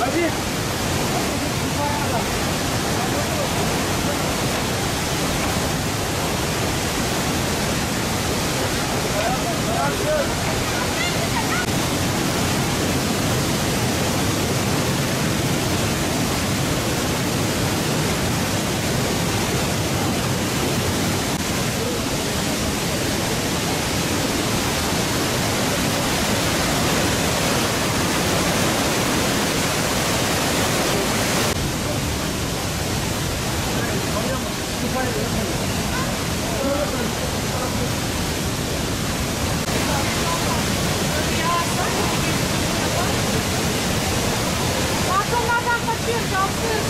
Balkonlardan kaçıyor, camsız.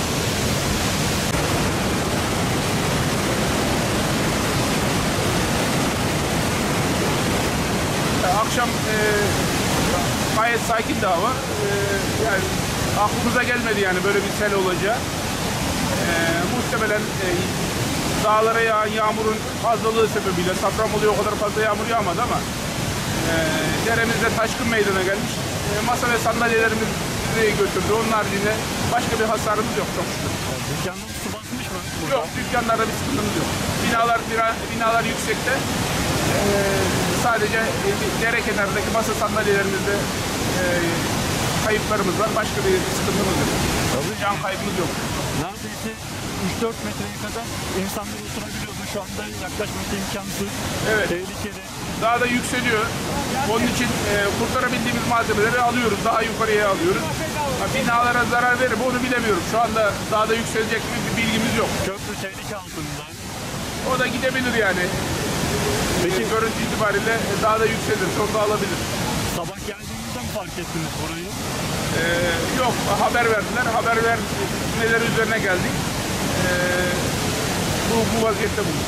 Akşam gayet sakin de hava. Yani aklımıza gelmedi yani böyle bir sel olacağı. Muhtemelen dağlara yağan yağmurun fazlalığı sebebiyle Safranbolu'ya o kadar fazla yağmur yağmadı ama deremizde taşkın meydana gelmiş. Masa ve sandalyelerimizi götürdü. Onun haricinde başka bir hasarımız yok çok şükür. Dükkanın su basmış mı? Yok, dükkanlarda bir sıkıntımız yok. Binalar yüksekte. Sadece dere kenarındaki masa sandalyelerimizde kayıplarımız var. Başka bir sıkıntımız yok. Can kaybımız yok. Neredeyse 3-4 metreye kadar insanlar oturabiliyordu. Şu anda yaklaşması imkansız. Evet. Tehlikeli. Daha da yükseliyor. Onun için kurtarabildiğimiz malzemeleri alıyoruz. Daha yukarıya alıyoruz. Binalara zarar verir mi onu bilemiyorum. Şu anda daha da yükselecek mi bir bilgimiz yok. Köprü tehlike altında. O da gidebilir yani. Peki görüntü itibariyle daha da yükselir. Çok da alabilir. Sabah geldiğinizde mi fark ettiniz burayı? Yok, haber verdiler. Haber vermeleri üzerine geldik. Bu vaziyette bulduk.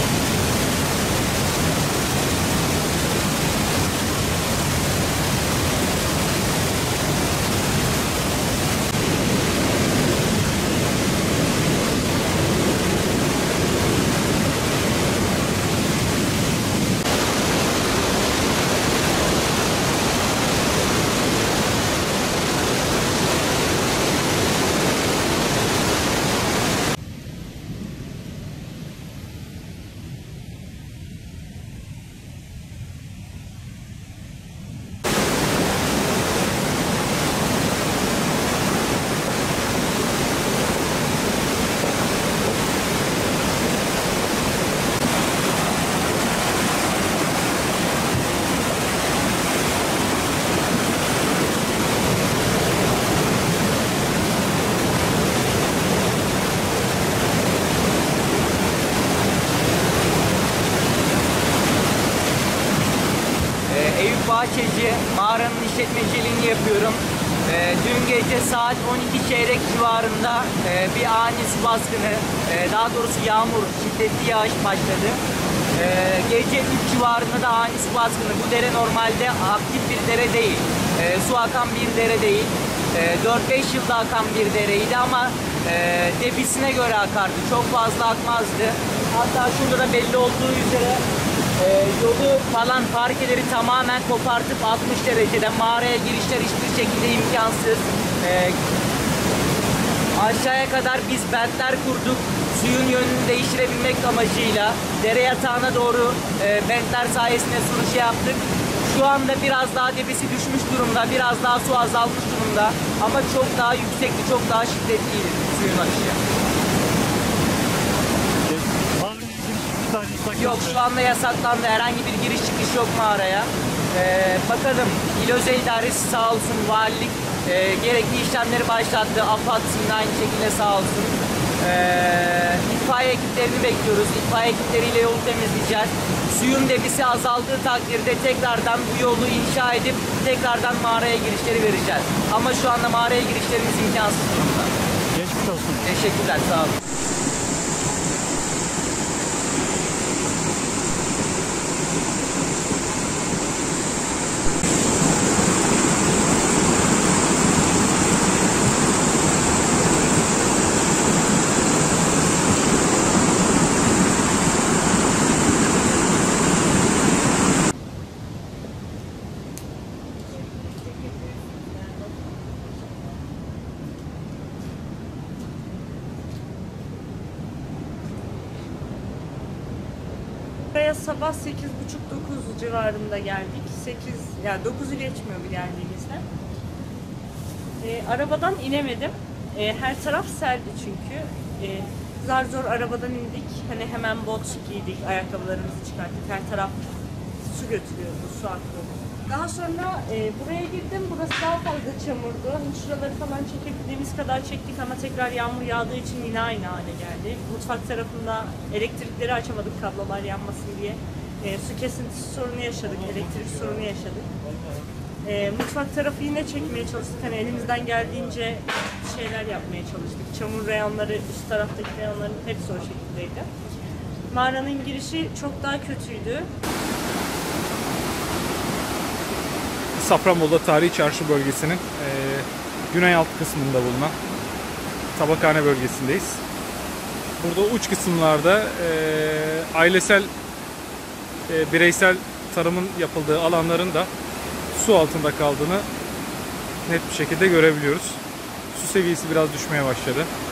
Eyüp Bahçeci, mağaranın işletmeciliğini yapıyorum. Dün gece saat 12 çeyrek civarında bir ani su baskını, daha doğrusu yağmur, şiddetli yağış başladı. Gece 3 civarında da ani su baskını. Bu dere normalde aktif bir dere değil, su akan bir dere değil. 4-5 yılda akan bir dereydi ama debisine göre akardı. Çok fazla akmazdı. Hatta şurada da belli olduğu üzere yolu falan parkeleri tamamen kopartıp 60 derecede mağaraya girişler hiçbir şekilde imkansız. Aşağıya kadar biz bentler kurduk. Suyun yönünü değiştirebilmek amacıyla dere yatağına doğru bentler sayesinde sürüş yaptık. Şu anda biraz daha debisi düşmüş durumda, biraz daha su azalmış durumda ama çok daha yüksekti, çok daha şiddetliydi suyun akışı. Yok, şu anda yasaklandı. Herhangi bir giriş çıkış yok mağaraya. Bakalım, İl Özel İdaresi sağ olsun, valilik gerekli işlemleri başlattı. AFAD yine aynı şekilde sağ olsun. İtfaiye ekiplerini bekliyoruz. İtfaiye ekipleriyle yolu temizleyeceğiz. Suyun debisi azaldığı takdirde tekrardan bu yolu inşa edip tekrardan mağaraya girişleri vereceğiz. Ama şu anda mağaraya girişlerimiz imkansız durumda. Geçmiş olsun. Teşekkürler, sağ olun. buraya sabah 8.30-9 civarında geldik. 8, yani 9'u geçmiyor bir geldiğimizde. Arabadan inemedim. Her taraf seldi çünkü. Zar zor arabadan indik. Hani hemen bot giydik, ayakkabılarımızı çıkarttık. Her taraf su götürüyordu, su akıyordu. Daha sonra buraya girdim. Burası daha fazla çamurdu. Hani şuraları falan çekebildiğimiz kadar çektik ama tekrar yağmur yağdığı için yine aynı hale geldi. Mutfak tarafında elektrikleri açamadık kablolar yanmasın diye. Su kesintisi sorunu yaşadık, elektrik sorunu yaşadık. Mutfak tarafı yine çekmeye çalıştık. Hani elimizden geldiğince şeyler yapmaya çalıştık. Çamur reyonları, üst taraftaki reyonların hepsi o şekildeydi. Mağaranın girişi çok daha kötüydü. Safranbolu'da Tarihi Çarşı bölgesinin güney alt kısmında bulunan Tabakhane bölgesindeyiz. Burada uç kısımlarda ailesel, bireysel tarımın yapıldığı alanların da su altında kaldığını net bir şekilde görebiliyoruz. Su seviyesi biraz düşmeye başladı.